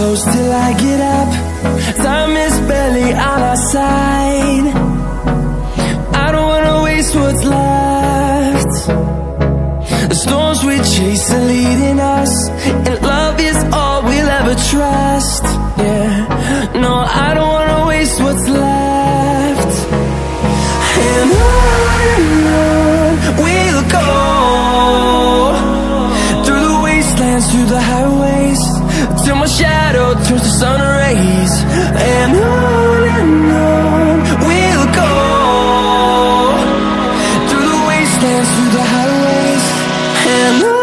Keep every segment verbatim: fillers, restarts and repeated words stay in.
close till I get up. Time is barely on our side. I don't wanna waste what's left. The storms we chase are leading us, and love is all we'll ever trust. Yeah, no, I don't wanna waste what's left. And on and on we'll go, through the wastelands, through the highways, till my shadow turns to sun rays. And on and on we'll go, through the wastelands, through the highways, and on.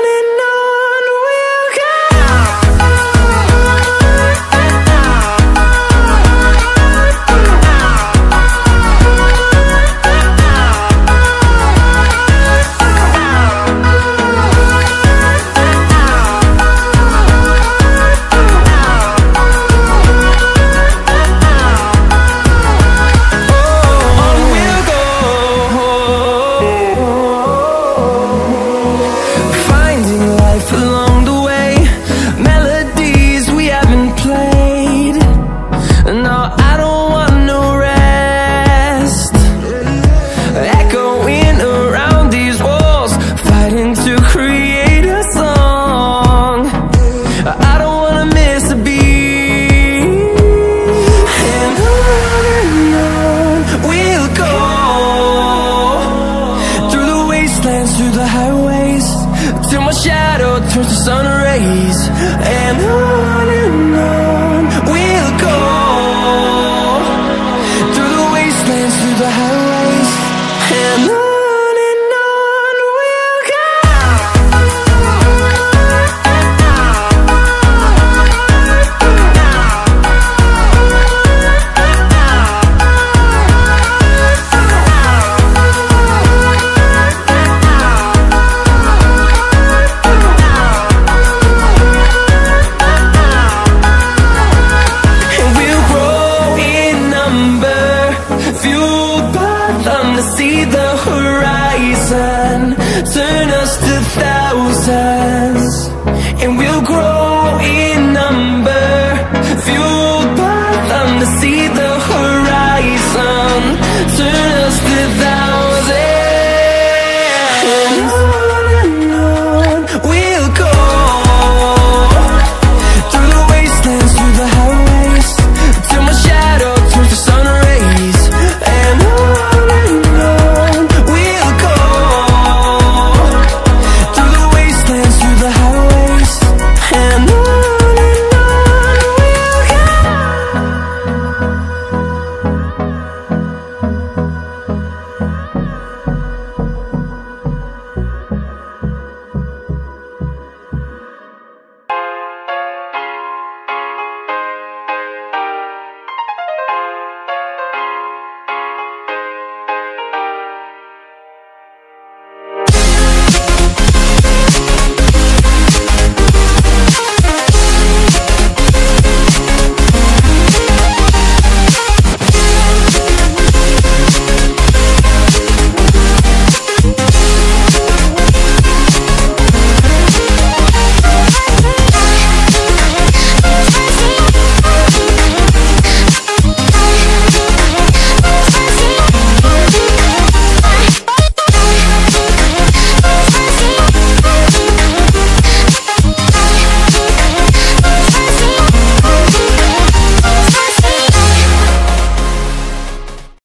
Through the highways, till my shadow turns to sun rays. And on and on we'll go, through the wastelands, through the highways, and on. Fueled by them to see the horizon, turn us to thousands.